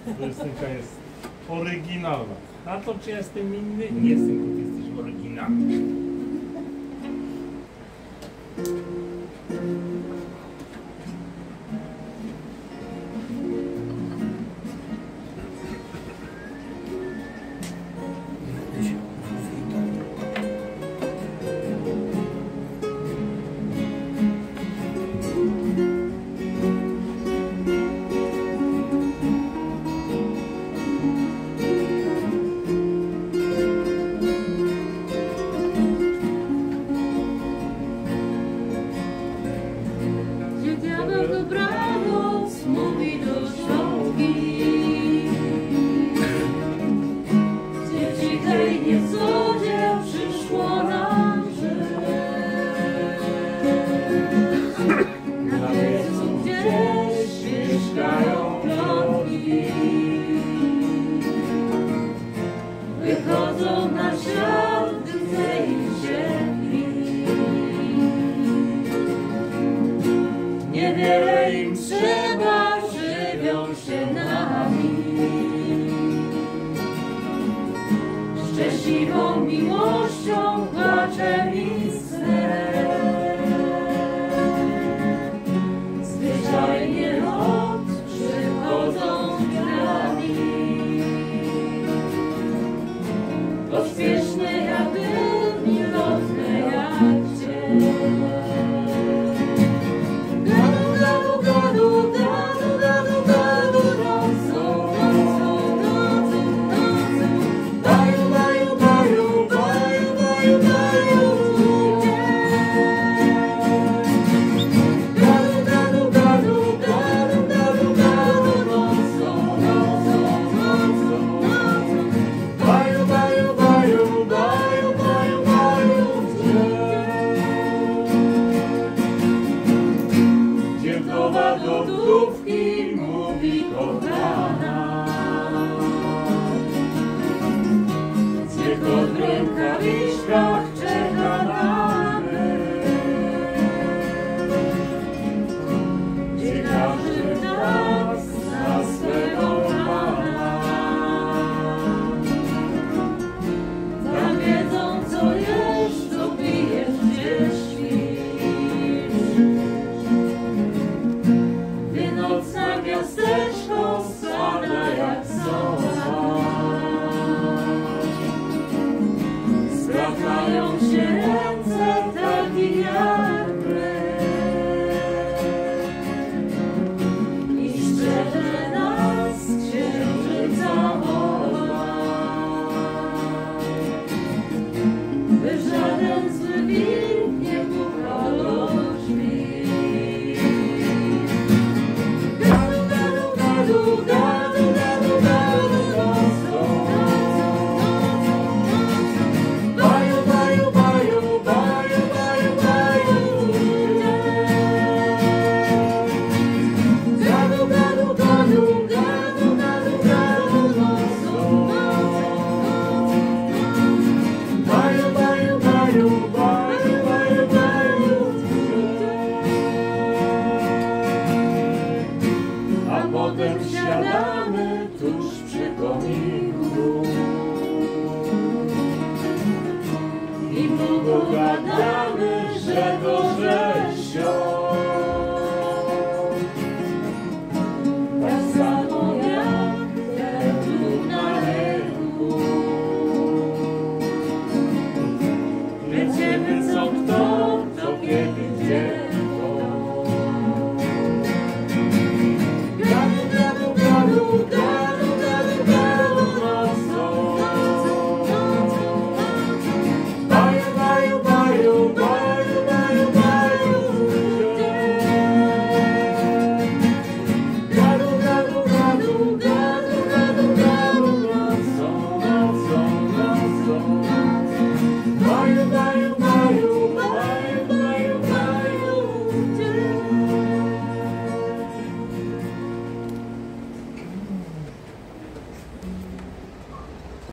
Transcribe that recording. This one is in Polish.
Piosenka jest oryginalna. A to, czy ja jestem inny? Nie, synku, ty jesteś oryginalny. Wychodzą na świat, gdy im się chwili. Niewiele im trzeba, żywią się nami. Szczęśliwą miłością, płaczem i snem. Zwyczajnie noc przychodzą dniami. Pośpieszne jak dym, milotne jak cień. Gadu, gadu, gadu, gadu, gadu, gadu, nocą, nocą, nocą, nocą. Baju, baju, baju, baju, baju, baju, gadu, gadu, gadu, gadu, gadu, gadu, nocą, nocą, nocą, nocą. Baju, baju, baju, baju, baju, baju, dziewkowa do wdówki mówi kochana. Dziecko w rękawiczkach czeka na mnie. Gdzie każdy nas na swego Pana. Tam wiedzą, co jesz, co pijesz, gdzie śpisz. Gdy noc na miasteczko spada jak sowa. Sprawdzają się ręce takich jak my. I strzeże nas księżyca wola. By żaden zły wilk nie pukał do drzwi. Gadu, gadu, gadu, gadu, gadu, gadu, nocą, nocą, nocą, nocą. Baju, baju, baju, baju, baju, baju, gadu, gadu, gadu, gadu, gadu, gadu, nocą, nocą, nocą, nocą. Baju, baju, baju, baju, baju, baju, a potem siadamy tuż przy kominku i długo gadamy, że do